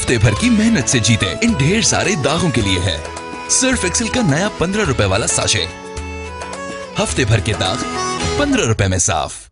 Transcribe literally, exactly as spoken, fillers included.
हफ्ते भर की मेहनत से जीते इन ढेर सारे दागों के लिए है सर्फ एक्सेल का नया पंद्रह रुपए वाला साशे। हफ्ते भर के दाग पंद्रह रुपए में साफ।